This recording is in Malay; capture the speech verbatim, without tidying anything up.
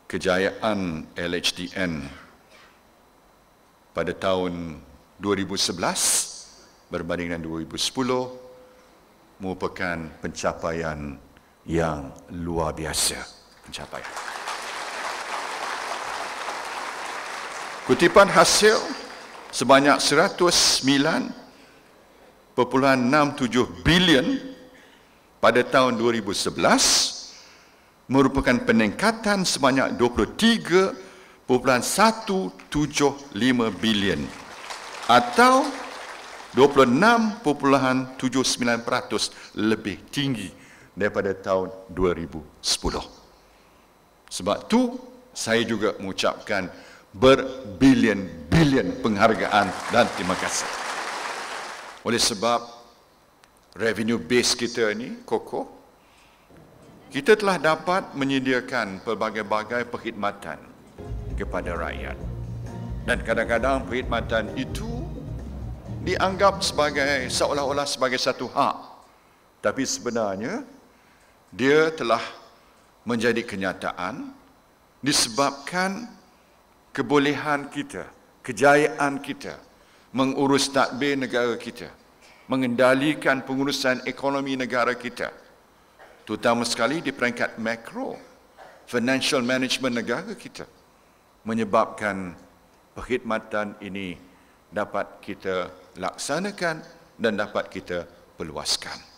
kejayaan L H D N pada tahun dua ribu sebelas berbanding dengan dua ribu sepuluh merupakan pencapaian yang luar biasa. Pencapaian. Kutipan hasil sebanyak seratus sembilan perpuluhan enam tujuh bilion pada tahun dua ribu sebelas merupakan peningkatan sebanyak dua puluh tiga perpuluhan seratus tujuh puluh lima bilion atau dua puluh enam perpuluhan tujuh sembilan peratus lebih tinggi daripada tahun dua ribu sepuluh. Sebab tu saya juga mengucapkan berbilion-bilion penghargaan dan terima kasih. Oleh sebab revenue base kita ini kokoh, kita telah dapat menyediakan pelbagai-bagai perkhidmatan kepada rakyat. Dan kadang-kadang perkhidmatan itu dianggap sebagai seolah-olah sebagai satu hak. Tapi sebenarnya dia telah menjadi kenyataan disebabkan kebolehan kita, kejayaan kita mengurus tadbir negara kita, mengendalikan pengurusan ekonomi negara kita, terutama sekali di peringkat makro, financial management negara kita, menyebabkan perkhidmatan ini dapat kita laksanakan dan dapat kita perluaskan.